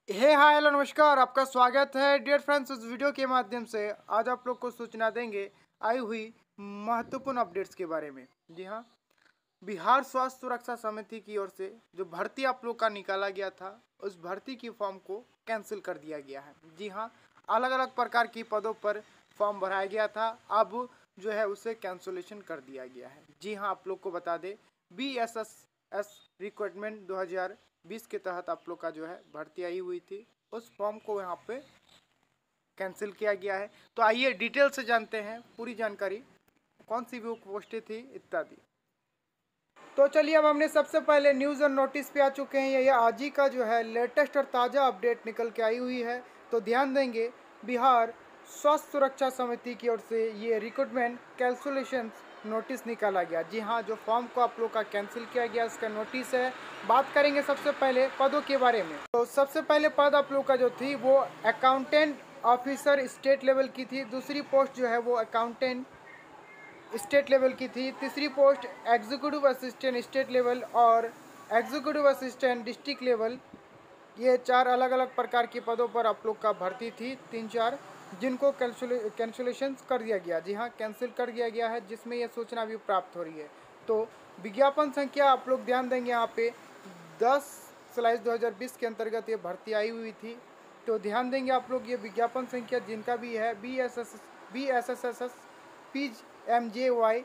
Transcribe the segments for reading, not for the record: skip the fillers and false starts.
Hi hello नमस्कार, आपका स्वागत है डियर फ्रेंड्स। इस वीडियो के माध्यम से आज आप लोग को सूचना देंगे आई हुई महत्वपूर्ण अपडेट्स के बारे में। जी हाँ, बिहार स्वास्थ्य सुरक्षा समिति की ओर से जो भर्ती आप लोग का निकाला गया था, उस भर्ती की फॉर्म को कैंसिल कर दिया गया है। जी हाँ, अलग अलग प्रकार की पदों पर फॉर्म भराया गया था, अब जो है उसे कैंसलेशन कर दिया गया है। जी हाँ, आप लोग को बता दें BSSS रिक्रूटमेंट 2020 के तहत आप लोग का जो है भर्ती आई हुई थी, उस फॉर्म को यहाँ पे कैंसिल किया गया है। तो आइए डिटेल से जानते हैं पूरी जानकारी, कौन सी वो पोस्टें थी इत्यादि। तो चलिए, अब हमने सबसे पहले न्यूज़ और नोटिस पे आ चुके हैं। ये आज ही का जो है लेटेस्ट और ताज़ा अपडेट निकल के आई हुई है। तो ध्यान देंगे, बिहार स्वास्थ्य सुरक्षा समिति की ओर से ये रिक्रूटमेंट कैंसलेशन नोटिस निकाला गया। जी हाँ, जो फॉर्म को आप लोग का कैंसिल किया गया उसका नोटिस है। बात करेंगे सबसे पहले पदों के बारे में। तो सबसे पहले पद आप लोग का जो थी वो अकाउंटेंट ऑफिसर स्टेट लेवल की थी। दूसरी पोस्ट जो है वो अकाउंटेंट स्टेट लेवल की थी। तीसरी post executive assistant state level और एग्जीक्यूटिव असिस्टेंट डिस्ट्रिक्ट लेवल। ये चार अलग अलग प्रकार के पदों पर आप लोग का भर्ती थी, तीन चार, जिनको कैंसुलेशन कर दिया गया। जी हाँ, कैंसिल कर दिया गया है, जिसमें यह सूचना भी प्राप्त हो रही है। तो विज्ञापन संख्या आप लोग ध्यान देंगे, यहाँ पे 10/2020 के अंतर्गत ये भर्ती आई हुई थी। तो ध्यान देंगे आप लोग, ये विज्ञापन संख्या जिनका भी है BSSS PMJY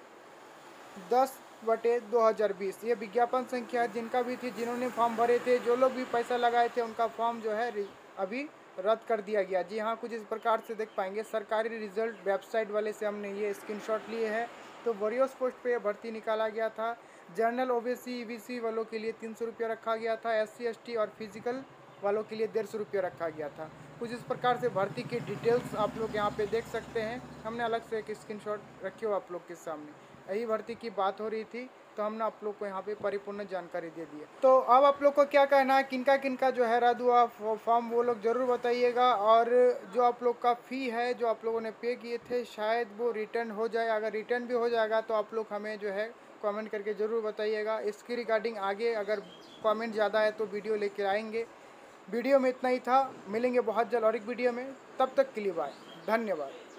10/2020, ये विज्ञापन संख्या है जिनका भी थी, जिन्होंने फॉर्म भरे थे, जो लोग भी पैसा लगाए थे, उनका फॉर्म जो है अभी रद्द कर दिया गया। जी हाँ, कुछ इस प्रकार से देख पाएंगे, सरकारी रिजल्ट वेबसाइट वाले से हमने ये स्क्रीनशॉट लिए हैं। तो वरीयस पोस्ट पे भर्ती निकाला गया था। जनरल OBC EBC वालों के लिए 300 रुपया रखा गया था। SC ST और फिजिकल वालों के लिए 150 रुपया रखा गया था। कुछ इस प्रकार से भर्ती की डिटेल्स आप लोग यहाँ पे देख सकते हैं। हमने अलग से एक स्क्रीनशॉट रखे हो आप लोग के सामने। यही भर्ती की बात हो रही थी, तो हमने आप लोग को यहाँ पे परिपूर्ण जानकारी दे दी है। तो अब आप लोग को क्या कहना है, किनका किनका जो है रद्द हुआ फॉर्म, वो लोग ज़रूर बताइएगा। और जो आप लोग का फ़ी है, जो आप लोगों ने पे किए थे, शायद वो रिटर्न हो जाए। अगर रिटर्न भी हो जाएगा तो आप लोग हमें जो है कमेंट करके ज़रूर बताइएगा। इसकी रिगार्डिंग आगे अगर कमेंट ज़्यादा है तो वीडियो लेकर आएंगे। वीडियो में इतना ही था, मिलेंगे बहुत जल्द और एक वीडियो में। तब तक के लिए बाय, धन्यवाद।